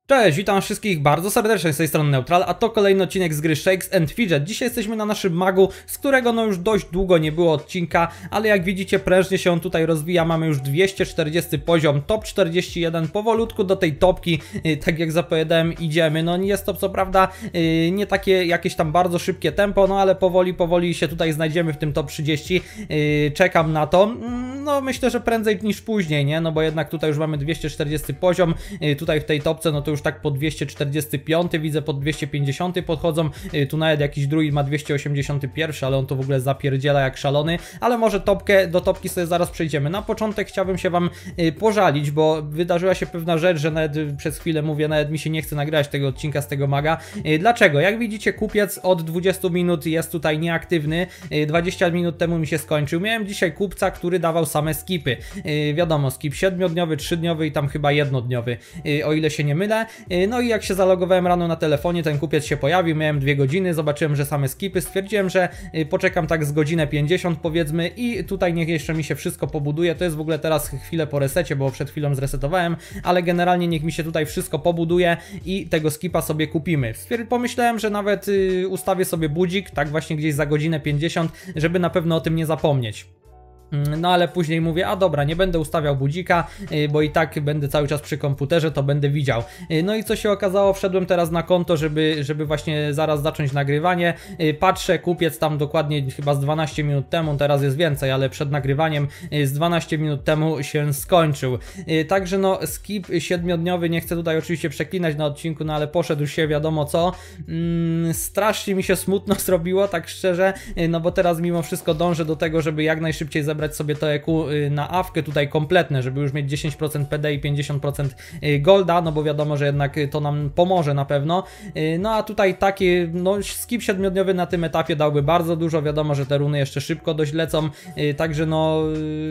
Cześć, witam wszystkich bardzo serdecznie z tej strony Neutral, a to kolejny odcinek z gry Shakes & Fidget. Dzisiaj jesteśmy na naszym magu, z którego no już dość długo nie było odcinka, ale jak widzicie prężnie się on tutaj rozwija, mamy już 240 poziom, top 41, powolutku do tej topki, tak jak zapowiadałem, idziemy. No jest to co prawda nie takie jakieś tam bardzo szybkie tempo, no ale powoli się tutaj znajdziemy w tym top 30, czekam na to. No myślę, że prędzej niż później, nie? No bo jednak tutaj już mamy 240 poziom, tutaj w tej topce no to już tak po 245, widzę po 250 podchodzą, tu nawet jakiś druid ma 281, ale on to w ogóle zapierdziela jak szalony, ale może do topki sobie zaraz przejdziemy. Na początek chciałbym się wam pożalić, bo wydarzyła się pewna rzecz, że nawet przez chwilę mówię, nawet mi się nie chce nagrać tego odcinka z tego maga. Dlaczego? Jak widzicie kupiec od 20 minut jest tutaj nieaktywny, 20 minut temu mi się skończył. Miałem dzisiaj kupca, który dawał same skipy. Wiadomo, skip 7-dniowy, 3-dniowy i tam chyba 1-dniowy, o ile się nie mylę. No i jak się zalogowałem rano na telefonie, ten kupiec się pojawił, miałem 2 godziny, zobaczyłem, że same skipy, stwierdziłem, że poczekam tak z godzinę 50 powiedzmy i tutaj niech jeszcze mi się wszystko pobuduje. To jest w ogóle teraz chwilę po resecie, bo przed chwilą zresetowałem, ale generalnie niech mi się tutaj wszystko pobuduje i tego skipa sobie kupimy. Pomyślałem, że nawet ustawię sobie budzik, tak właśnie gdzieś za godzinę 50, żeby na pewno o tym nie zapomnieć. No ale później mówię, a dobra, nie będę ustawiał budzika, bo i tak będę cały czas przy komputerze, to będę widział. No i co się okazało, wszedłem teraz na konto, żeby właśnie zaraz zacząć nagrywanie. Patrzę, kupiec tam dokładnie chyba z 12 minut temu, teraz jest więcej, ale przed nagrywaniem z 12 minut temu się skończył. Także no skip 7-dniowy, nie chcę tutaj oczywiście przeklinać na odcinku, no ale poszedł się wiadomo co. Strasznie mi się smutno zrobiło, tak szczerze, no bo teraz mimo wszystko dążę do tego, żeby jak najszybciej zebrać sobie to EQ na awkę tutaj kompletne, żeby już mieć 10% PD i 50% golda, no bo wiadomo, że jednak to nam pomoże na pewno. No a tutaj taki no skip 7-dniowy na tym etapie dałby bardzo dużo, wiadomo, że te runy jeszcze szybko dość lecą, także no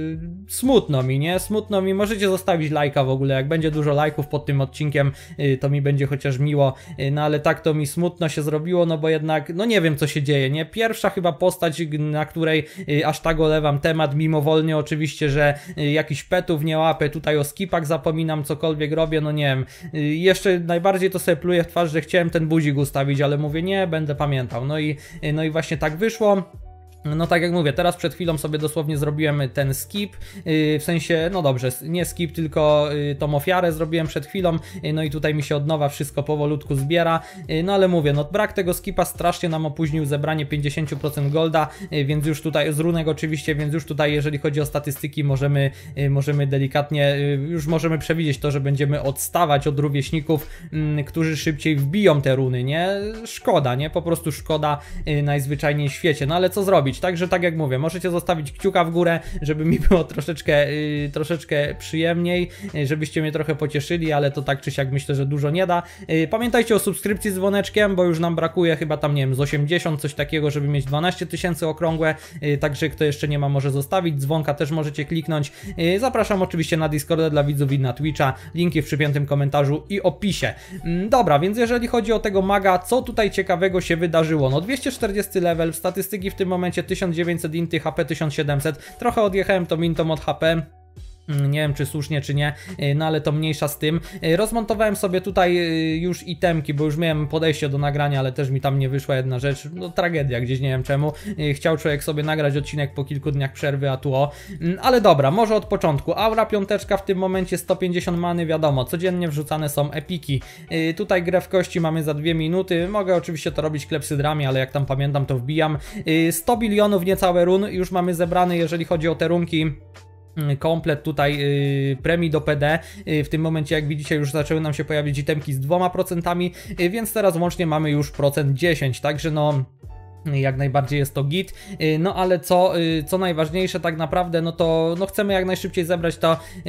smutno mi, nie? Smutno mi, możecie zostawić lajka w ogóle, jak będzie dużo lajków pod tym odcinkiem, to mi będzie chociaż miło, no ale tak to mi smutno się zrobiło, no bo jednak, no nie wiem co się dzieje, nie? Pierwsza chyba postać, na której aż tak olewam temat, mimowolnie oczywiście, że jakiś petów nie łapę, tutaj o skipach zapominam, cokolwiek robię, no nie wiem. Jeszcze najbardziej to sobie pluję w twarz, że chciałem ten budzik ustawić, ale mówię, nie, będę pamiętał. No i właśnie tak wyszło. No tak jak mówię, teraz przed chwilą sobie dosłownie zrobiłem ten skip, w sensie, no dobrze, nie skip, tylko tą ofiarę zrobiłem przed chwilą, no i tutaj mi się od nowa wszystko powolutku zbiera, no ale mówię, no brak tego skipa strasznie nam opóźnił zebranie 50% golda, więc już tutaj, z runek oczywiście, więc już tutaj jeżeli chodzi o statystyki możemy delikatnie, już możemy przewidzieć to, że będziemy odstawać od rówieśników, którzy szybciej wbiją te runy, nie? Szkoda, nie? Po prostu szkoda najzwyczajniej w świecie, no ale co zrobić? Także tak jak mówię, możecie zostawić kciuka w górę, żeby mi było troszeczkę przyjemniej, żebyście mnie trochę pocieszyli, ale to tak czy siak myślę, że dużo nie da. Pamiętajcie o subskrypcji z dzwoneczkiem, bo już nam brakuje chyba tam, nie wiem, z 80, coś takiego, żeby mieć 12 000 okrągłe, także kto jeszcze nie ma, może zostawić, dzwonka też możecie kliknąć. Zapraszam oczywiście na Discorda dla widzów i na Twitcha, linki w przypiętym komentarzu i opisie. Dobra, więc jeżeli chodzi o tego maga, co tutaj ciekawego się wydarzyło? No 240 level, statystyki w tym momencie 1900 inty, HP 1700, trochę odjechałem tą mintą od HP. Nie wiem czy słusznie czy nie, no ale to mniejsza z tym. Rozmontowałem sobie tutaj już itemki, bo już miałem podejście do nagrania, ale też mi tam nie wyszła jedna rzecz, no tragedia gdzieś, nie wiem czemu. Chciał człowiek sobie nagrać odcinek po kilku dniach przerwy, a tu o. Ale dobra, może od początku. Aura piąteczka w tym momencie 150 many, wiadomo, codziennie wrzucane są epiki. Tutaj grę w kości mamy za 2 minuty, mogę oczywiście to robić klepsydrami, ale jak tam pamiętam to wbijam. 100 bilionów niecałe run już mamy zebrane, jeżeli chodzi o te runki. Komplet tutaj premii do PD, w tym momencie jak widzicie już zaczęły nam się pojawić itemki z 2%, więc teraz łącznie mamy już 10%, także no jak najbardziej jest to git, no ale co najważniejsze tak naprawdę, no to no chcemy jak najszybciej zebrać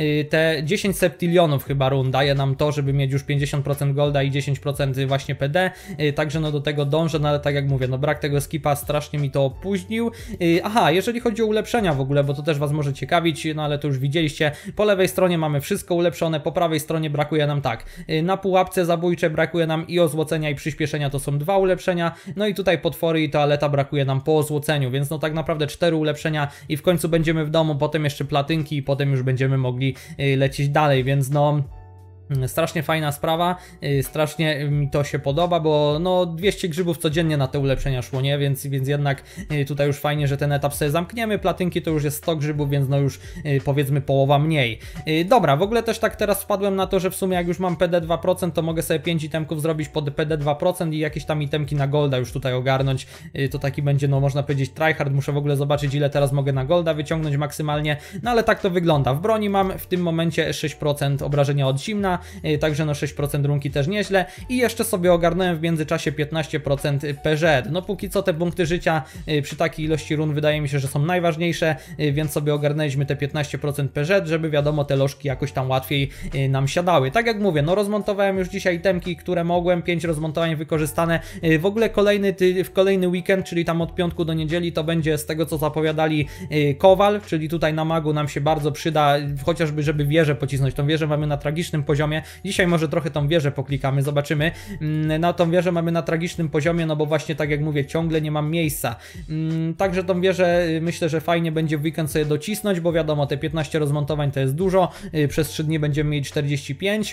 te 10 septilionów chyba run, daje nam to, żeby mieć już 50% golda i 10% właśnie PD, także no do tego dążę, no ale tak jak mówię, no brak tego skipa strasznie mi to opóźnił. Aha, jeżeli chodzi o ulepszenia w ogóle, bo to też was może ciekawić, no ale to już widzieliście, po lewej stronie mamy wszystko ulepszone, po prawej stronie brakuje nam tak, na pułapce zabójcze brakuje nam i ozłocenia i przyspieszenia, to są 2 ulepszenia, no i tutaj potwory i toaleta brakuje nam po ozłoceniu, więc no tak naprawdę 4 ulepszenia i w końcu będziemy w domu, potem jeszcze platynki i potem już będziemy mogli lecieć dalej, więc no Strasznie fajna sprawa, strasznie mi to się podoba, bo no 200 grzybów codziennie na te ulepszenia szło, nie? Więc jednak tutaj już fajnie, że ten etap sobie zamkniemy. Platynki to już jest 100 grzybów, więc no już powiedzmy połowa mniej. Dobra, w ogóle też tak teraz wpadłem na to, że w sumie jak już mam PD 2%, to mogę sobie 5 itemków zrobić pod PD 2% i jakieś tam itemki na golda już tutaj ogarnąć. To taki będzie, no można powiedzieć tryhard. Muszę w ogóle zobaczyć, ile teraz mogę na golda wyciągnąć maksymalnie, no ale tak to wygląda. W broni mam w tym momencie 6% obrażenia od zimna, także no 6% runki też nieźle i jeszcze sobie ogarnąłem w międzyczasie 15% PZ. No póki co te punkty życia przy takiej ilości run wydaje mi się, że są najważniejsze, więc sobie ogarnęliśmy te 15% PZ, żeby wiadomo te lożki jakoś tam łatwiej nam siadały. Tak jak mówię, no rozmontowałem już dzisiaj itemki, które mogłem, 5 rozmontowań wykorzystane. W ogóle kolejny weekend, czyli tam od piątku do niedzieli to będzie z tego co zapowiadali Kowal, czyli tutaj na magu nam się bardzo przyda, chociażby żeby wieżę pocisnąć. Tą wieżę mamy na tragicznym poziomie. Dzisiaj może trochę tą wieżę poklikamy, zobaczymy. Na tą wieżę mamy na tragicznym poziomie, no bo właśnie tak jak mówię, ciągle nie mam miejsca. Także tą wieżę myślę, że fajnie będzie w weekend sobie docisnąć, bo wiadomo, te 15 rozmontowań to jest dużo. Przez 3 dni będziemy mieli 45.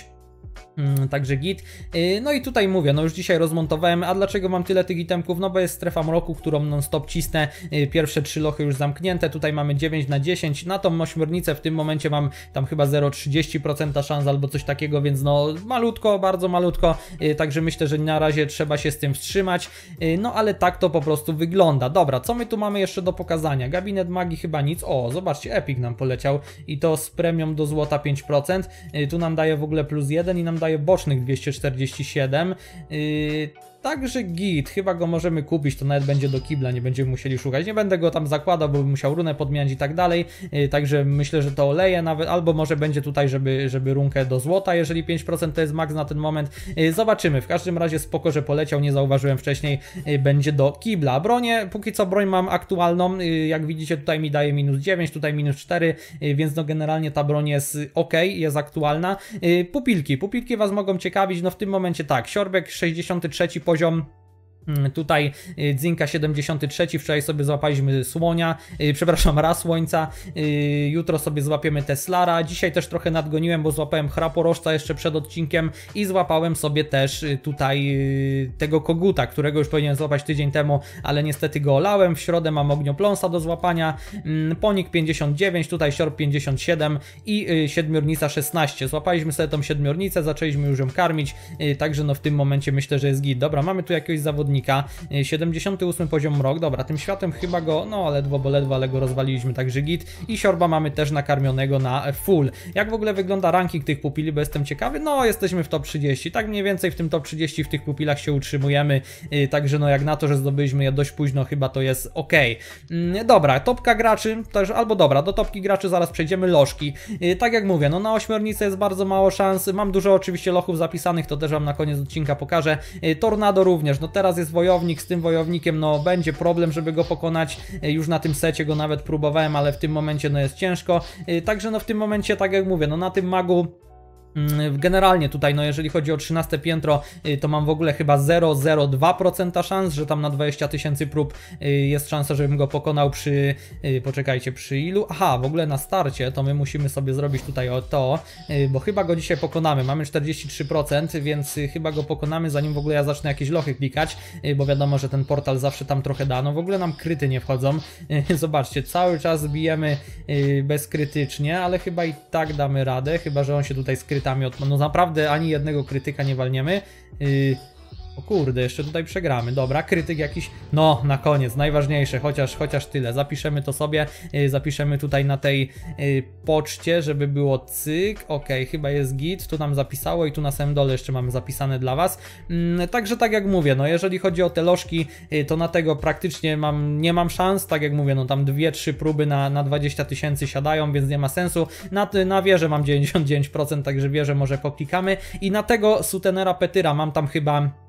Także git. No i tutaj mówię, no już dzisiaj rozmontowałem, a dlaczego mam tyle tych itemków? No bo jest strefa mroku, którą non stop cisnę, pierwsze 3 lochy już zamknięte, tutaj mamy 9 na 10, na tą ośmiornicę w tym momencie mam tam chyba 0,30% szans albo coś takiego, więc no malutko, bardzo malutko, także myślę, że na razie trzeba się z tym wstrzymać, no ale tak to po prostu wygląda. Dobra, co my tu mamy jeszcze do pokazania? Gabinet magii chyba nic, o zobaczcie, Epic nam poleciał i to z premią do złota 5%, tu nam daje w ogóle plus 1 i nam daje bocznych 247. Także git, chyba go możemy kupić, to nawet będzie do kibla, nie będziemy musieli szukać, nie będę go tam zakładał, bo bym musiał runę podmieniać i tak dalej, także myślę, że to oleję nawet, albo może będzie tutaj, żeby runkę do złota, jeżeli 5% to jest max na ten moment, zobaczymy, w każdym razie spoko, że poleciał, nie zauważyłem wcześniej, będzie do kibla. Bronię, póki co broń mam aktualną, jak widzicie tutaj mi daje minus 9, tutaj minus 4, więc no generalnie ta broń jest ok, jest aktualna. Pupilki was mogą ciekawić, no w tym momencie tak, siorbek 63 poziom, tutaj Dzinka 73, wczoraj sobie złapaliśmy słonia, przepraszam, raz słońca, jutro sobie złapiemy Teslara, dzisiaj też trochę nadgoniłem, bo złapałem chraporożca jeszcze przed odcinkiem i złapałem sobie też tutaj tego koguta, którego już powinienem złapać tydzień temu, ale niestety go olałem. W środę mam ogniopląsa do złapania, ponik 59, tutaj siorb 57 i siedmiornica 16. Złapaliśmy sobie tą siedmiornicę, zaczęliśmy już ją karmić, także no w tym momencie myślę, że jest git. Dobra, mamy tu jakiegoś zawodnika, 78 poziom mrok, dobra, tym światem chyba go, no ledwo, ale go rozwaliliśmy, także git. I siorba mamy też nakarmionego na full. Jak w ogóle wygląda ranking tych pupili, bo jestem ciekawy, no jesteśmy w top 30, tak mniej więcej w tym top 30 w tych pupilach się utrzymujemy, także no jak na to, że zdobyliśmy je dość późno, chyba to jest ok. Dobra, topka graczy, też, albo dobra, do topki graczy zaraz przejdziemy, lożki. Tak jak mówię, no na ośmiornicę jest bardzo mało szans, mam dużo oczywiście lochów zapisanych, to też wam na koniec odcinka pokażę. Tornado również, no teraz jest wojownik, z tym wojownikiem no będzie problem, żeby go pokonać, już na tym secie go nawet próbowałem, ale w tym momencie no jest ciężko, także no w tym momencie tak jak mówię, no na tym magu generalnie tutaj, no jeżeli chodzi o 13 piętro, to mam w ogóle chyba 0,02% szans, że tam na 20 000 prób jest szansa, żebym go pokonał przy, poczekajcie, przy ilu? Aha, w ogóle na starcie to my musimy sobie zrobić tutaj o to, bo chyba go dzisiaj pokonamy, mamy 43%, więc chyba go pokonamy, zanim w ogóle ja zacznę jakieś lochy klikać, bo wiadomo, że ten portal zawsze tam trochę da, no w ogóle nam kryty nie wchodzą, zobaczcie, cały czas bijemy bezkrytycznie, ale chyba i tak damy radę, chyba że on się tutaj skryta. No naprawdę ani jednego krytyka nie walniemy. O kurde, jeszcze tutaj przegramy. Dobra, krytyk jakiś, no na koniec, najważniejsze, chociaż tyle. Zapiszemy to sobie, zapiszemy tutaj na tej poczcie, żeby było cyk. Ok, chyba jest git, tu nam zapisało i tu na samym dole jeszcze mamy zapisane dla was. Także tak jak mówię, no jeżeli chodzi o te lożki, to na tego praktycznie nie mam szans, tak jak mówię, no tam 2-3 próby na 20 000 siadają, więc nie ma sensu. Na wieżę mam 99%, także wieżę może poklikamy i na tego Sutenera Petyra mam tam chyba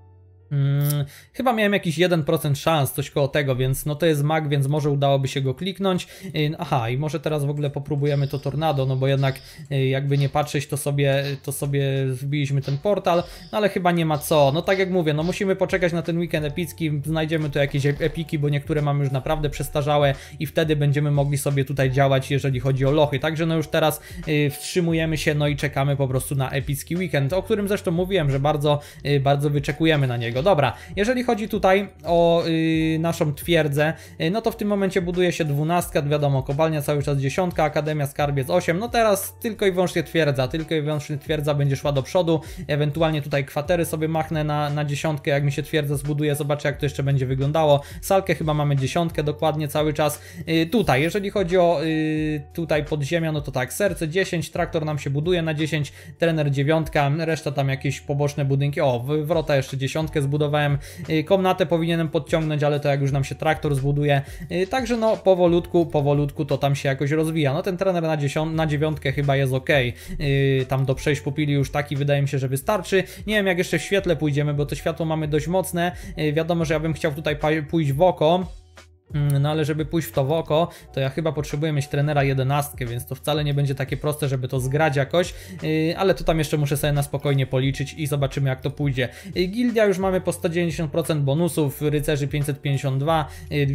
Chyba miałem jakiś 1% szans, coś koło tego, więc no to jest mag, więc może udałoby się go kliknąć. Aha, i może teraz w ogóle popróbujemy to tornado, no bo jednak jakby nie patrzeć, to sobie wbiliśmy ten portal, no ale chyba nie ma co. No tak jak mówię, no musimy poczekać na ten weekend epicki, znajdziemy tu jakieś epiki, bo niektóre mamy już naprawdę przestarzałe i wtedy będziemy mogli sobie tutaj działać, jeżeli chodzi o lochy. Także no już teraz wstrzymujemy się, no i czekamy po prostu na epicki weekend, o którym zresztą mówiłem, że bardzo wyczekujemy na niego. Dobra, jeżeli chodzi tutaj o naszą twierdzę, no to w tym momencie buduje się 12, wiadomo, kopalnia cały czas 10, Akademia Skarbiec 8, no teraz tylko i wyłącznie twierdza będzie szła do przodu, ewentualnie tutaj kwatery sobie machnę na 10, jak mi się twierdza zbuduje, zobaczę jak to jeszcze będzie wyglądało. Salkę chyba mamy 10 dokładnie cały czas. Tutaj, jeżeli chodzi o tutaj podziemia, no to tak, serce 10, traktor nam się buduje na 10, trener 9, reszta tam jakieś poboczne budynki, o, wrota jeszcze 10 zbudowałem, komnatę powinienem podciągnąć, ale to jak już nam się traktor zbuduje, także no powolutku to tam się jakoś rozwija. No ten trener na 9 chyba jest ok, tam do przejść pupili już taki wydaje mi się, że wystarczy. Nie wiem jak jeszcze w świetle pójdziemy, bo to światło mamy dość mocne, wiadomo, że ja bym chciał tutaj pójść w oko. No ale żeby pójść w to w oko, to ja chyba potrzebuję mieć trenera 11, więc to wcale nie będzie takie proste, żeby to zgrać jakoś, ale to tam jeszcze muszę sobie na spokojnie policzyć i zobaczymy jak to pójdzie. Gildia już mamy po 190% bonusów, rycerzy 552,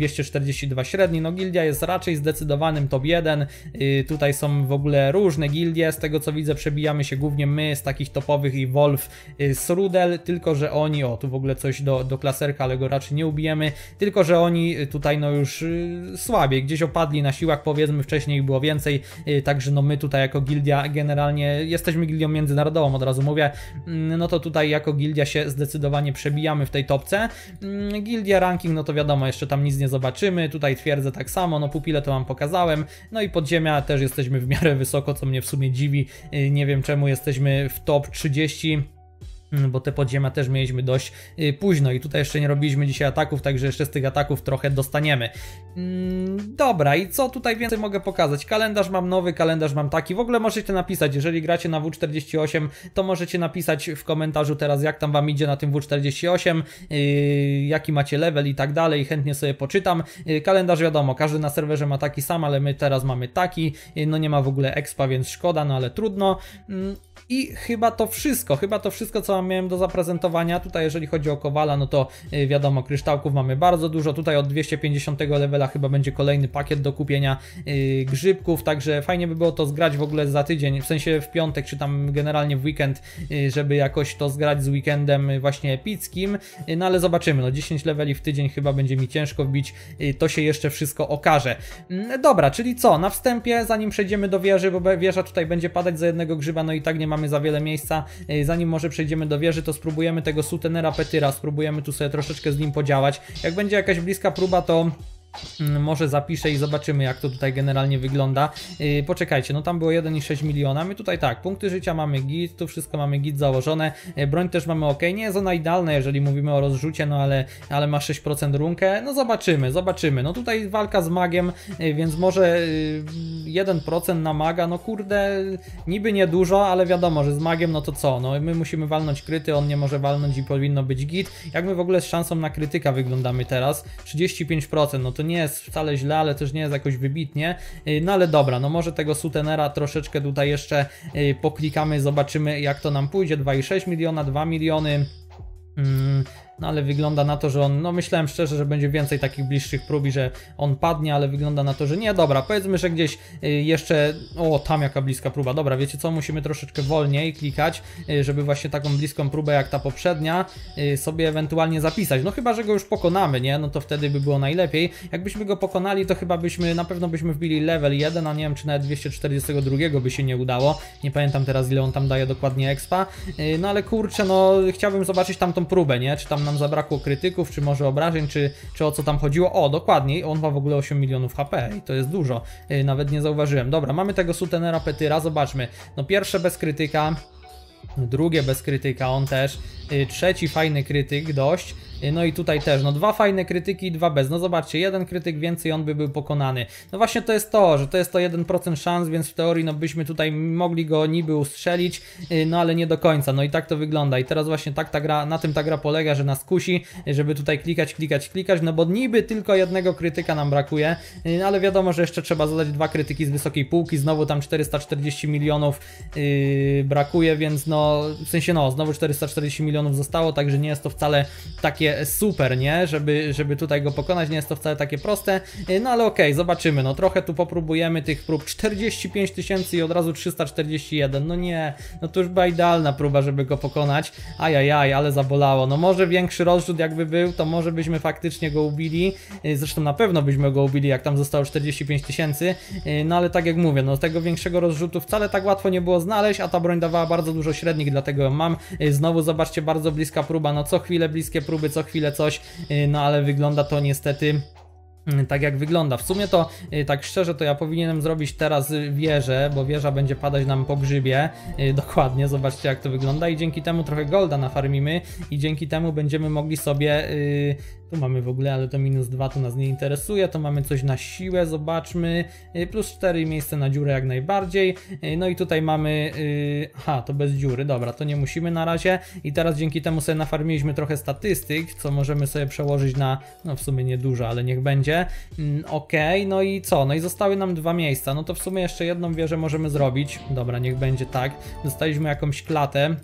242 średni, no gildia jest raczej zdecydowanym top 1, tutaj są w ogóle różne gildie, z tego co widzę przebijamy się głównie my z takich topowych i Wolf z Rudel, tylko że oni, o tu w ogóle coś do klaserka, ale go raczej nie ubijemy, tylko że oni tutaj no już słabiej, gdzieś opadli na siłach, powiedzmy wcześniej ich było więcej, także no my tutaj jako gildia generalnie jesteśmy gildią międzynarodową, od razu mówię, no to tutaj jako gildia się zdecydowanie przebijamy w tej topce. Gildia ranking, no to wiadomo, jeszcze tam nic nie zobaczymy, tutaj twierdzę tak samo, no pupile to wam pokazałem, no i podziemia też jesteśmy w miarę wysoko, co mnie w sumie dziwi, nie wiem czemu jesteśmy w top 30, bo te podziemia też mieliśmy dość późno i tutaj jeszcze nie robiliśmy dzisiaj ataków, także jeszcze z tych ataków trochę dostaniemy. Dobra, i co tutaj więcej mogę pokazać? Kalendarz mam nowy, kalendarz mam taki. W ogóle możecie napisać, jeżeli gracie na W48, to możecie napisać w komentarzu teraz, jak tam wam idzie na tym W48, jaki macie level i tak dalej, chętnie sobie poczytam. Kalendarz wiadomo, każdy na serwerze ma taki sam, ale my teraz mamy taki, no nie ma w ogóle expa, więc szkoda, no ale trudno. I chyba to wszystko, co miałem do zaprezentowania. Tutaj jeżeli chodzi o Kowala, no to wiadomo, kryształków mamy bardzo dużo, tutaj od 250 levela chyba będzie kolejny pakiet do kupienia grzybków, także fajnie by było to zgrać w ogóle za tydzień, w sensie w piątek, czy tam generalnie w weekend, żeby jakoś to zgrać z weekendem właśnie epickim, no ale zobaczymy, no 10 leveli w tydzień chyba będzie mi ciężko wbić, to się jeszcze wszystko okaże. Dobra, czyli co, na wstępie, zanim przejdziemy do wieży, bo wieża tutaj będzie padać za jednego grzyba, no i tak nie mamy za wiele miejsca, zanim może przejdziemy do wieży, to spróbujemy tego Sutenera Petyra, spróbujemy tu sobie troszeczkę z nim podziałać, jak będzie jakaś bliska próba, to może zapiszę i zobaczymy jak to tutaj generalnie wygląda. Poczekajcie, no tam było 1,6 miliona, my tutaj tak, punkty życia mamy git, tu wszystko mamy git założone, broń też mamy ok, nie jest ona idealna jeżeli mówimy o rozrzucie, no ale ma 6% runkę, no zobaczymy, no tutaj walka z magiem, więc może 1% na maga, no kurde, niby niedużo, ale wiadomo, że z magiem no to co, no my musimy walnąć kryty, on nie może walnąć i powinno być git. Jak my w ogóle z szansą na krytyka wyglądamy teraz? 35%, no to nie jest wcale źle, ale też nie jest jakoś wybitnie, no ale dobra, no może tego Sutenera troszeczkę tutaj jeszcze poklikamy, zobaczymy jak to nam pójdzie, 2,6 miliona, 2 miliony, no ale wygląda na to, że on, no myślałem szczerze, że będzie więcej takich bliższych prób i że on padnie, ale wygląda na to, że nie. Dobra, powiedzmy, że gdzieś jeszcze, o tam jaka bliska próba, dobra, wiecie co, musimy troszeczkę wolniej klikać, żeby właśnie taką bliską próbę jak ta poprzednia sobie ewentualnie zapisać, no chyba, że go już pokonamy, nie, no to wtedy by było najlepiej. Jakbyśmy go pokonali, to chyba na pewno byśmy wbili level 1, a nie wiem, czy nawet 242 by się nie udało, nie pamiętam teraz ile on tam daje dokładnie expa, no ale kurczę, no chciałbym zobaczyć tamtą próbę, nie, czy tam nam zabrakło krytyków, czy może obrażeń, czy o co tam chodziło. O, dokładnie, on ma w ogóle 8 milionów HP i to jest dużo, nawet nie zauważyłem. Dobra, mamy tego Sutenera Petyra, zobaczmy, no pierwsze bez krytyka, drugie bez krytyka, on też, trzeci fajny krytyk dość, No i tutaj też, no 2 fajne krytyki i 2 bez. No zobaczcie, 1 krytyk więcej, on by był pokonany. No właśnie to jest to, że to jest to 1% szans, więc w teorii no byśmy tutaj mogli go niby ustrzelić, no ale nie do końca. No i tak to wygląda. I teraz właśnie tak ta gra, na tym ta gra polega, że nas kusi, żeby tutaj klikać, no bo niby tylko 1 krytyka nam brakuje, ale wiadomo, że jeszcze trzeba zadać 2 krytyki z wysokiej półki, znowu tam 440 milionów brakuje, więc no, w sensie no, znowu 440 milionów zostało, także nie jest to wcale takie super, nie? Żeby tutaj go pokonać, nie jest to wcale takie proste, no ale okej, zobaczymy, no trochę tu popróbujemy tych prób, 45 tysięcy i od razu 341, no nie, no to już była idealna próba, żeby go pokonać, ajajaj, ale zabolało, no może większy rozrzut jakby był, to może byśmy faktycznie go ubili, zresztą na pewno byśmy go ubili, jak tam zostało 45 tysięcy, no ale tak jak mówię, no tego większego rozrzutu wcale tak łatwo nie było znaleźć, a ta broń dawała bardzo dużo średnich, dlatego ją mam. Znowu zobaczcie, bardzo bliska próba, no co chwilę bliskie próby, co chwilę coś, no ale wygląda to niestety tak jak wygląda. W sumie to tak szczerze to ja powinienem zrobić teraz wieżę, bo wieża będzie padać nam po grzybie. Dokładnie, zobaczcie jak to wygląda i dzięki temu trochę golda nafarmimy i dzięki temu będziemy mogli sobie... Tu mamy w ogóle, ale to -2 to nas nie interesuje, to mamy coś na siłę, zobaczmy, +4 miejsce na dziurę jak najbardziej, no i tutaj mamy, aha, to bez dziury, dobra, to nie musimy na razie i teraz dzięki temu sobie nafarmiliśmy trochę statystyk, co możemy sobie przełożyć na, no w sumie nie dużo, ale niech będzie, okej, no i co, no i zostały nam 2 miejsca, no to w sumie jeszcze jedną wieżę możemy zrobić, dobra, niech będzie tak, dostaliśmy jakąś klatę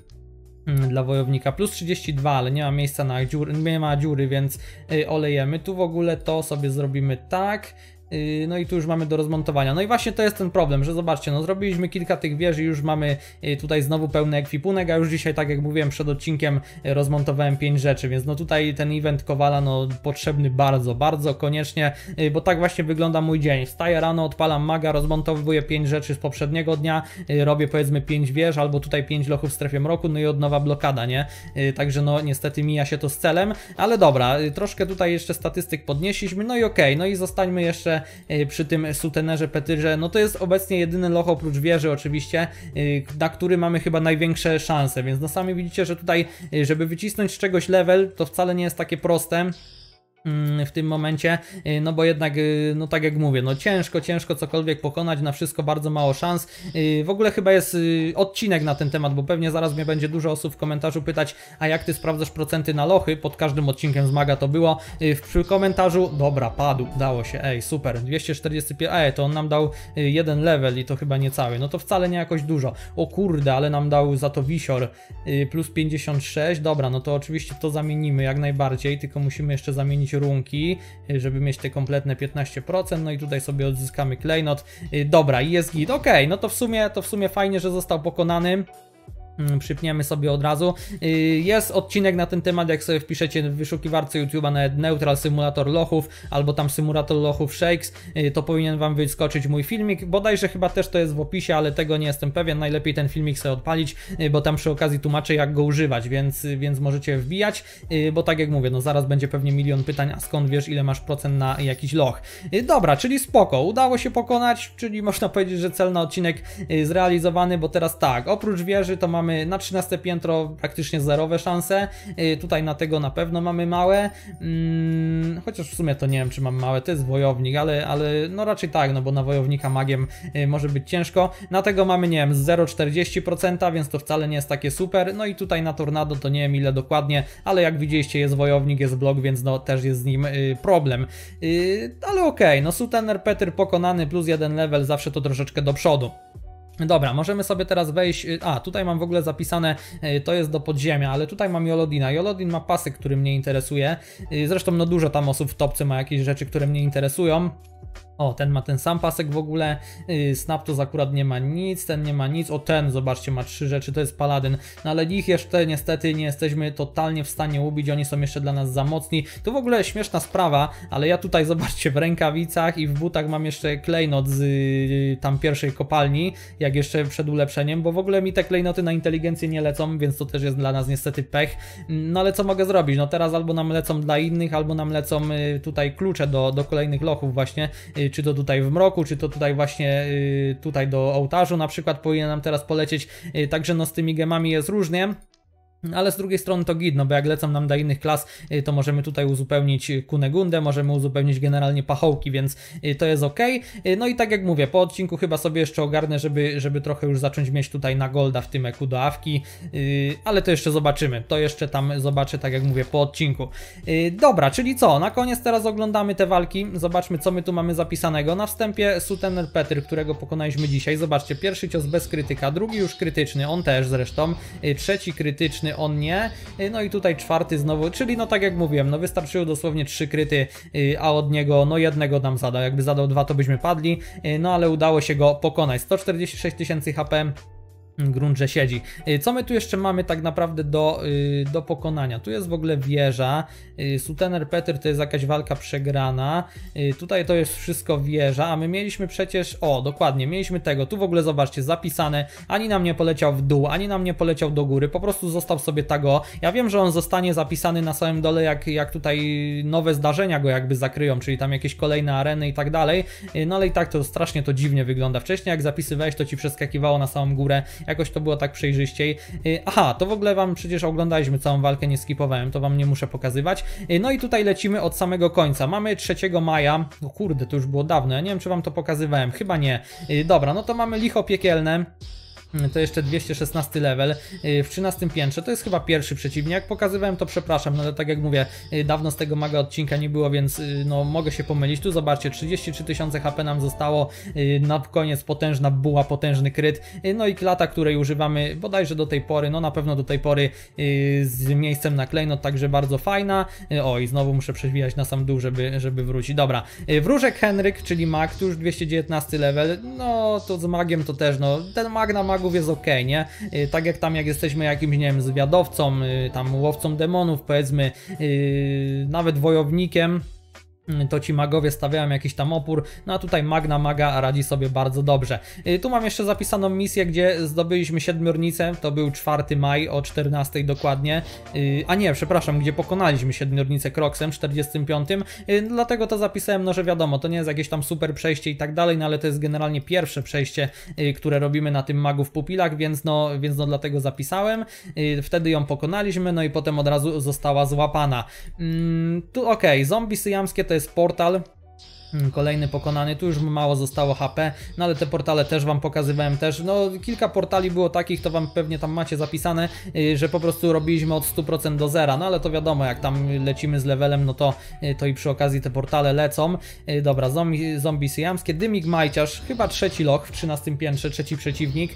dla wojownika, +32, ale nie ma miejsca na dziury, nie ma dziury, więc olejemy. Tu w ogóle to sobie zrobimy tak. No i tu już mamy do rozmontowania. No i właśnie to jest ten problem, że zobaczcie, no zrobiliśmy kilka tych wieży, już mamy tutaj znowu pełny ekwipunek, a już dzisiaj, tak jak mówiłem przed odcinkiem, rozmontowałem 5 rzeczy, więc no tutaj ten event Kowala no potrzebny bardzo, bardzo koniecznie, bo tak właśnie wygląda mój dzień. Wstaję rano, odpalam maga, rozmontowuję 5 rzeczy z poprzedniego dnia, robię powiedzmy 5 wież, albo tutaj 5 lochów w strefie mroku, no i od nowa blokada, nie? Także no niestety mija się to z celem, ale dobra, troszkę tutaj jeszcze statystyk podnieśliśmy, no i okej, no i zostańmy jeszcze przy tym sutenerze Petyrze, no to jest obecnie jedyny loch oprócz wieży oczywiście, na który mamy chyba największe szanse, więc no sami widzicie, że tutaj, żeby wycisnąć z czegoś level, to wcale nie jest takie proste w tym momencie, no bo jednak, no tak jak mówię, no ciężko cokolwiek pokonać, na wszystko bardzo mało szans. W ogóle chyba jest odcinek na ten temat, bo pewnie zaraz mnie będzie dużo osób w komentarzu pytać, a jak ty sprawdzasz procenty na lochy? Pod każdym odcinkiem z Maga to było. W komentarzu, dobra, padł, dało się, ej, super, 245, to on nam dał 1 level i to chyba niecały, no to wcale nie jakoś dużo. O kurde, ale nam dał za to wisior +56, dobra, no to oczywiście to zamienimy jak najbardziej, tylko musimy jeszcze zamienić runki, żeby mieć te kompletne 15%, no i tutaj sobie odzyskamy klejnot. Dobra, i jest git, okej, no to w sumie fajnie, że został pokonany. Przypniemy sobie od razu. Jest odcinek na ten temat, jak sobie wpiszecie w wyszukiwarce YouTube'a nawet Neutral Simulator Lochów, albo tam Symulator Lochów Shakes, to powinien wam wyskoczyć mój filmik, bodajże chyba też to jest w opisie, ale tego nie jestem pewien, najlepiej ten filmik sobie odpalić, bo tam przy okazji tłumaczę jak go używać, więc możecie wbijać, bo tak jak mówię, no zaraz będzie pewnie milion pytań, a skąd wiesz ile masz procent na jakiś loch. Dobra, czyli spoko, udało się pokonać, czyli można powiedzieć, że cel na odcinek zrealizowany, bo teraz tak, oprócz wieży to mamy na 13 piętro praktycznie zerowe szanse, tutaj na tego na pewno mamy małe, chociaż w sumie to nie wiem czy mam małe, to jest wojownik, ale no raczej tak, no bo na wojownika magiem może być ciężko, na tego mamy nie wiem 0,40%, więc to wcale nie jest takie super, no i tutaj na tornado to nie wiem ile dokładnie, ale jak widzieliście jest wojownik, jest blok, więc no też jest z nim problem, ale okej, no Sutener Petyr pokonany +1 level, zawsze to troszeczkę do przodu. Dobra, możemy sobie teraz wejść, tutaj mam w ogóle zapisane, to jest do podziemia, ale tutaj mam Jolodina. Jolodin ma pasek, który mnie interesuje, zresztą no dużo tam osób w topce ma jakieś rzeczy, które mnie interesują. O, ten ma ten sam pasek w ogóle, Snaptos akurat nie ma nic, ten nie ma nic, o ten, zobaczcie, ma 3 rzeczy, to jest Paladyn, no ale ich jeszcze niestety nie jesteśmy totalnie w stanie ubić, oni są jeszcze dla nas za mocni, to w ogóle śmieszna sprawa, ale ja tutaj, zobaczcie, w rękawicach i w butach mam jeszcze klejnot z tam pierwszej kopalni, jak jeszcze przed ulepszeniem, bo w ogóle mi te klejnoty na inteligencję nie lecą, więc to też jest dla nas niestety pech, no ale co mogę zrobić, no teraz albo nam lecą dla innych, albo nam lecą tutaj klucze do kolejnych lochów właśnie, czy to tutaj w mroku, czy to tutaj właśnie tutaj do ołtarzu na przykład powinien nam teraz polecieć, także no z tymi gemami jest różnie. Ale z drugiej strony to git, no bo jak lecą nam do innych klas, to możemy tutaj uzupełnić Kunegundę, możemy uzupełnić generalnie pachołki, więc to jest ok. No i tak jak mówię, po odcinku chyba sobie jeszcze ogarnę, żeby trochę już zacząć mieć tutaj na golda w tym eku do awki, ale to jeszcze zobaczymy, to jeszcze tam zobaczę, tak jak mówię, po odcinku. Dobra, czyli co, na koniec teraz oglądamy te walki, zobaczmy co my tu mamy zapisanego. Na wstępie Sutener Petr, którego pokonaliśmy dzisiaj, zobaczcie, pierwszy cios bez krytyka, drugi już krytyczny, on też zresztą, trzeci krytyczny, on nie, no i tutaj czwarty znowu, czyli no tak jak mówiłem, no wystarczyło dosłownie 3 kryty, a od niego no jednego nam zadał, jakby zadał 2 to byśmy padli, no ale udało się go pokonać. 146 000 HP. Grunt, że siedzi. Co my tu jeszcze mamy tak naprawdę do pokonania? Tu jest w ogóle wieża. Sutener Petr to jest jakaś walka przegrana. Tutaj to jest wszystko wieża, a my mieliśmy przecież... O, dokładnie, mieliśmy tego. Tu w ogóle zobaczcie, zapisane. Ani nam nie poleciał w dół, ani nam nie poleciał do góry. Po prostu został sobie tago. Ja wiem, że on zostanie zapisany na samym dole, jak tutaj nowe zdarzenia go jakby zakryją, czyli tam jakieś kolejne areny i tak dalej. No ale i tak to strasznie to dziwnie wygląda. Wcześniej jak zapisywałeś, to ci przeskakiwało na samą górę. Jakoś to było tak przejrzyściej. Aha, to w ogóle wam przecież oglądaliśmy całą walkę, nie skipowałem, to wam nie muszę pokazywać. No i tutaj lecimy od samego końca. Mamy 3 maja. O kurde, to już było dawno, ja nie wiem czy wam to pokazywałem, chyba nie. Dobra, no to mamy licho piekielne. To jeszcze 216 level w 13 piętrze, to jest chyba pierwszy przeciwnik. Jak pokazywałem, to przepraszam, no ale tak jak mówię, dawno z tego maga odcinka nie było, więc no mogę się pomylić. Tu zobaczcie, 33 000 HP nam zostało, na koniec potężna buła, potężny kryt, no i klata, której używamy bodajże do tej pory, no na pewno do tej pory z miejscem na klejnot, także bardzo fajna. O, i znowu muszę przewijać na sam dół, żeby wrócić. Dobra, wróżek Henryk, czyli mag, tu już 219 level, no to z magiem to też, no ten mag na magów jest ok, nie? Tak jak tam, jak jesteśmy jakimś, nie wiem, zwiadowcą, tam łowcą demonów, powiedzmy, nawet wojownikiem, to ci magowie stawiają jakiś tam opór, no a tutaj mag na maga radzi sobie bardzo dobrze. Tu mam jeszcze zapisaną misję, gdzie zdobyliśmy 7, to był 4 maj o 14 dokładnie, a nie, przepraszam, gdzie pokonaliśmy 7 Kroksem w 45, dlatego to zapisałem, no że wiadomo, to nie jest jakieś tam super przejście i tak dalej, no ale to jest generalnie pierwsze przejście, które robimy na tym magu w pupilach, więc no dlatego zapisałem. Wtedy ją pokonaliśmy, no i potem od razu została złapana. Tu okej, zombie syjamskie to jest portal. Kolejny pokonany, tu już mało zostało HP, no ale te portale też wam pokazywałem też, no kilka portali było takich, to wam pewnie tam macie zapisane, że po prostu robiliśmy od 100% do zera, no ale to wiadomo, jak tam lecimy z levelem, no to i przy okazji te portale lecą. Dobra, zombie syjamskie, dymik majciarz, chyba 3 loch w 13 piętrze, 3 przeciwnik,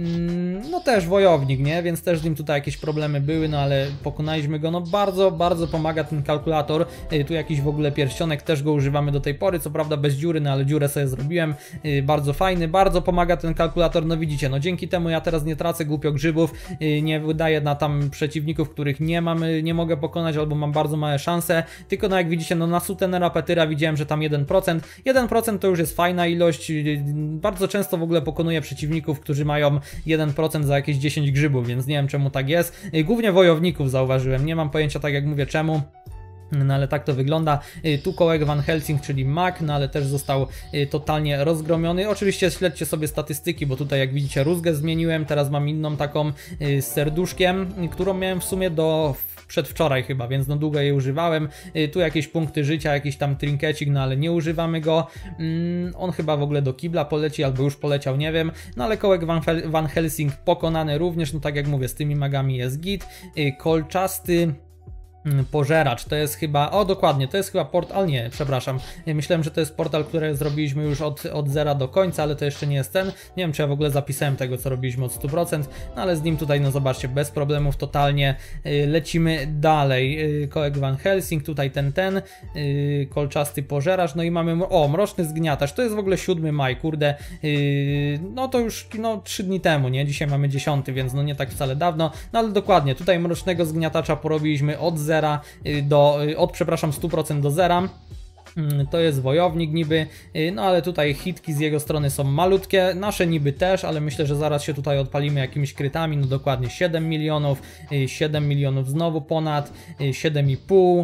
no też wojownik, nie, więc też z nim tutaj jakieś problemy były, no ale pokonaliśmy go, no bardzo, bardzo pomaga ten kalkulator, tu jakiś w ogóle pierścionek, też go używamy do tej pory, co prawda bez dziury, no ale dziurę sobie zrobiłem, bardzo fajny, bardzo pomaga ten kalkulator, no widzicie, no dzięki temu ja teraz nie tracę głupio grzybów, nie wydaję na tam przeciwników, których nie mogę pokonać, albo mam bardzo małe szanse, tylko no jak widzicie, no na Sutenera Petyra widziałem, że tam 1% to już jest fajna ilość, bardzo często w ogóle pokonuję przeciwników, którzy mają 1% za jakieś 10 grzybów, więc nie wiem czemu tak jest, głównie wojowników zauważyłem, nie mam pojęcia, tak jak mówię, czemu. No ale tak to wygląda. Tu kołek Van Helsing, czyli mag, no ale też został totalnie rozgromiony. Oczywiście śledźcie sobie statystyki, bo tutaj jak widzicie rózgę zmieniłem, teraz mam inną taką z serduszkiem, którą miałem w sumie do przedwczoraj chyba, więc no długo jej używałem. Tu jakieś punkty życia, jakiś tam trinkecik, no ale nie używamy go. On chyba w ogóle do kibla poleci, albo już poleciał, nie wiem. No ale kołek Van Helsing pokonany również, no tak jak mówię, z tymi magami jest git. Kolczasty pożeracz, to jest chyba, o dokładnie, to jest chyba portal, nie, przepraszam, myślałem, że to jest portal, który zrobiliśmy już od zera do końca, ale to jeszcze nie jest ten, nie wiem, czy ja w ogóle zapisałem tego, co robiliśmy od 100%, no ale z nim tutaj, no zobaczcie, bez problemów totalnie, lecimy dalej, kołek Van Helsing, tutaj ten, kolczasty pożeracz, no i mamy, o, mroczny zgniatacz, to jest w ogóle 7 maj, kurde, no to już, no 3 dni temu, nie, dzisiaj mamy 10, więc no nie tak wcale dawno, no ale dokładnie, tutaj mrocznego zgniatacza porobiliśmy od 0 do, przepraszam, 100% do zera. To jest wojownik niby, no ale tutaj hitki z jego strony są malutkie, nasze niby też, ale myślę, że zaraz się tutaj odpalimy jakimiś krytami, no dokładnie 7 milionów, 7 milionów znowu ponad, 7,5,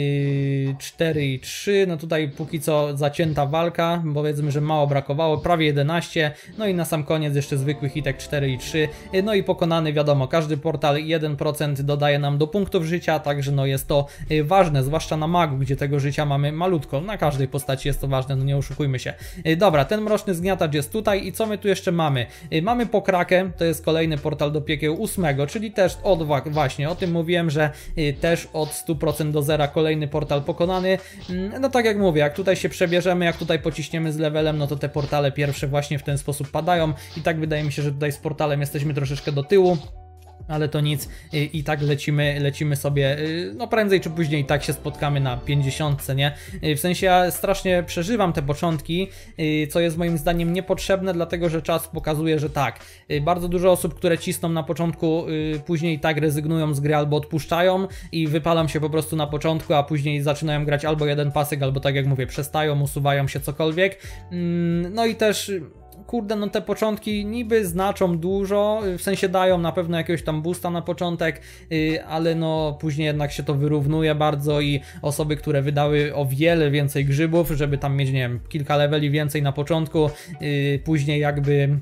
4,3, no tutaj póki co zacięta walka, powiedzmy, że mało brakowało, prawie 11, no i na sam koniec jeszcze zwykły hitek 4,3, no i pokonany, wiadomo, każdy portal 1% dodaje nam do punktów życia, także no jest to ważne, zwłaszcza na magu, gdzie tego życia mamy malutko. Na każdej postaci jest to ważne, no nie oszukujmy się. Dobra, ten mroczny zgniatacz jest tutaj i co my tu jeszcze mamy? Mamy pokrakę, to jest kolejny portal do piekieł 8, czyli też właśnie o tym mówiłem, że też od 100% do zera kolejny portal pokonany. No tak jak mówię, jak tutaj się przebierzemy, jak tutaj pociśniemy z levelem, no to te portale pierwsze właśnie w ten sposób padają i tak wydaje mi się, że tutaj z portalem jesteśmy troszeczkę do tyłu. Ale to nic, i tak lecimy sobie, no prędzej czy później i tak się spotkamy na 50, nie? W sensie ja strasznie przeżywam te początki, co jest moim zdaniem niepotrzebne, dlatego że czas pokazuje, że tak, bardzo dużo osób, które cisną na początku, później tak rezygnują z gry albo odpuszczają i wypalam się po prostu na początku, a później zaczynają grać albo jeden pasek, albo tak jak mówię, przestają, usuwają się cokolwiek, no i też... Kurde, no te początki niby znaczą dużo, w sensie dają na pewno jakiegoś tam boosta na początek, ale no później jednak się to wyrównuje bardzo i osoby, które wydały o wiele więcej grzybów, żeby tam mieć, nie wiem, kilka leveli więcej na początku, później jakby...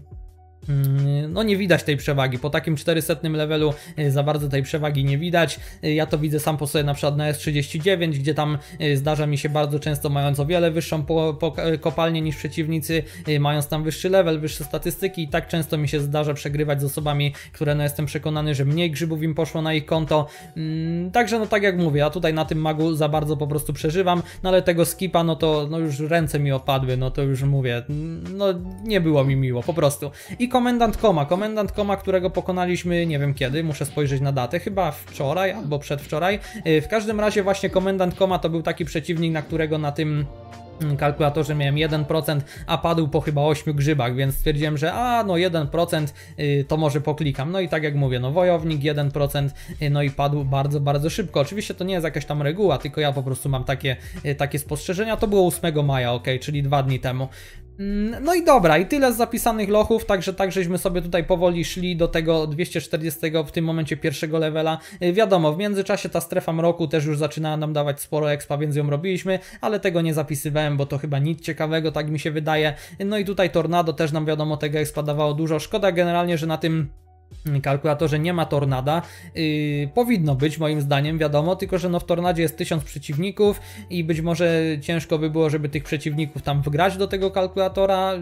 No nie widać tej przewagi, po takim 400 levelu za bardzo tej przewagi nie widać. Ja to widzę sam po sobie na przykład na S39, gdzie tam zdarza mi się bardzo często, mając o wiele wyższą kopalnię niż przeciwnicy, mając tam wyższy level, wyższe statystyki, i tak często mi się zdarza przegrywać z osobami, które no jestem przekonany, że mniej grzybów im poszło na ich konto. Także no tak jak mówię, ja tutaj na tym magu za bardzo po prostu przeżywam, no ale tego skipa, no to no już ręce mi opadły, no to już mówię, no nie było mi miło, po prostu. I Komendant Koma, którego pokonaliśmy nie wiem kiedy, muszę spojrzeć na datę, chyba wczoraj albo przedwczoraj. W każdym razie właśnie Komendant Koma to był taki przeciwnik, na którego na tym kalkulatorze miałem 1%, a padł po chyba 8 grzybach, więc stwierdziłem, że no 1% to może poklikam. No i tak jak mówię, no wojownik 1%, no i padł bardzo, bardzo szybko. Oczywiście to nie jest jakaś tam reguła, tylko ja po prostu mam takie spostrzeżenia. To było 8 maja, ok, czyli 2 dni temu. No i dobra, i tyle z zapisanych lochów, także tak żeśmy sobie tutaj powoli szli do tego 240 w tym momencie pierwszego levela. Wiadomo, w międzyczasie ta strefa mroku też już zaczynała nam dawać sporo expa, więc ją robiliśmy, ale tego nie zapisywałem, bo to chyba nic ciekawego, tak mi się wydaje. No i tutaj Tornado też nam wiadomo tego expa dawało dużo. Szkoda generalnie, że na tym kalkulatorze nie ma tornada, powinno być moim zdaniem, wiadomo, tylko że no w tornadzie jest 1000 przeciwników i być może ciężko by było, żeby tych przeciwników tam wgrać do tego kalkulatora,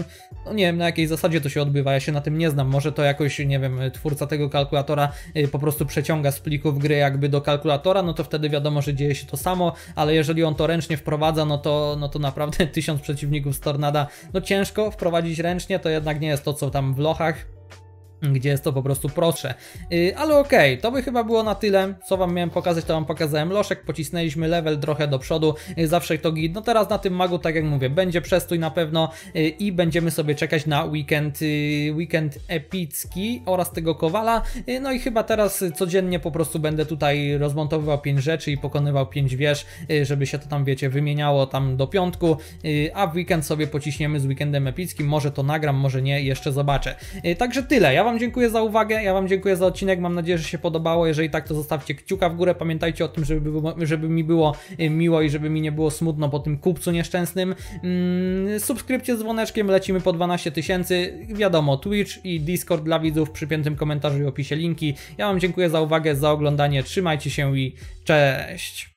no nie wiem na jakiej zasadzie to się odbywa, ja się na tym nie znam, może to jakoś, nie wiem, twórca tego kalkulatora po prostu przeciąga z plików gry jakby do kalkulatora, no to wtedy wiadomo, że dzieje się to samo, ale jeżeli on to ręcznie wprowadza, no to naprawdę 1000 przeciwników z tornada, no ciężko wprowadzić ręcznie, to jednak nie jest to co tam w lochach, gdzie jest to po prostu prostsze. Ale okej, to by chyba było na tyle, co wam miałem pokazać, to wam pokazałem loszek, pocisnęliśmy level trochę do przodu, zawsze to git. No teraz na tym magu, tak jak mówię, będzie przestój na pewno i będziemy sobie czekać na weekend epicki oraz tego Kowala. No i chyba teraz codziennie po prostu będę tutaj rozmontowywał 5 rzeczy i pokonywał 5 wież, żeby się to tam, wiecie, wymieniało tam do piątku, a w weekend sobie pociśniemy z weekendem epickim, może to nagram, może nie, jeszcze zobaczę. Także tyle, ja wam dziękuję za uwagę, ja wam dziękuję za odcinek, mam nadzieję, że się podobało, jeżeli tak, to zostawcie kciuka w górę, pamiętajcie o tym, żeby mi było miło i żeby mi nie było smutno po tym kupcu nieszczęsnym. Subskrypcję z dzwoneczkiem, lecimy po 12 000, wiadomo, Twitch i Discord dla widzów, przy piętym komentarzu i opisie linki. Ja wam dziękuję za uwagę, za oglądanie, trzymajcie się i cześć!